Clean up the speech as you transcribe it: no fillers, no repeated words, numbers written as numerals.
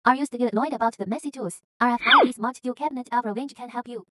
Are you still annoyed about the messy tools? RFID Smart Tool Cabinet of ROVINJ can help you.